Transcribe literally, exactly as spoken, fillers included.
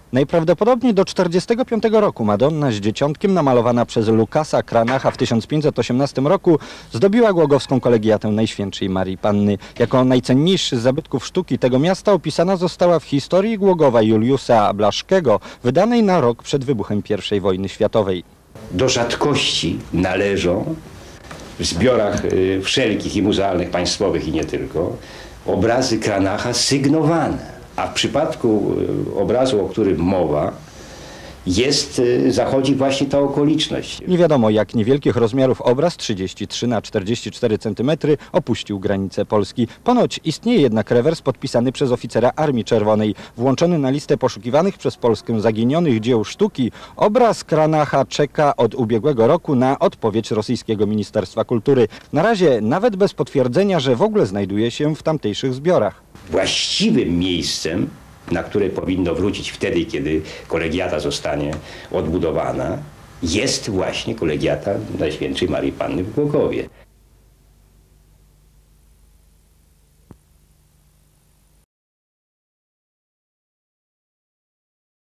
Najprawdopodobniej do czterdziestego piątego roku Madonna z Dzieciątkiem, namalowana przez Lukasa Cranacha w tysiąc pięćset osiemnastym roku, zdobiła głogowską kolegiatę Najświętszej Marii Panny. Jako najcenniejszy z zabytków sztuki tego miasta opisana została w historii Głogowa Juliusza Blaszczego, wydanej na rok przed wybuchem pierwszej wojny światowej. Do rzadkości należą w zbiorach y, wszelkich i muzealnych, państwowych i nie tylko, obrazy Cranacha sygnowane. A w przypadku obrazu, o którym mowa, jest, zachodzi właśnie ta okoliczność. Nie wiadomo, jak niewielkich rozmiarów obraz trzydzieści trzy na czterdzieści cztery centymetry opuścił granice Polski. Ponoć istnieje jednak rewers podpisany przez oficera Armii Czerwonej. Włączony na listę poszukiwanych przez Polskę zaginionych dzieł sztuki, obraz Cranacha czeka od ubiegłego roku na odpowiedź rosyjskiego Ministerstwa Kultury. Na razie nawet bez potwierdzenia, że w ogóle znajduje się w tamtejszych zbiorach. Właściwym miejscem, na które powinno wrócić wtedy, kiedy kolegiata zostanie odbudowana, jest właśnie kolegiata Najświętszej Marii Panny w Głogowie.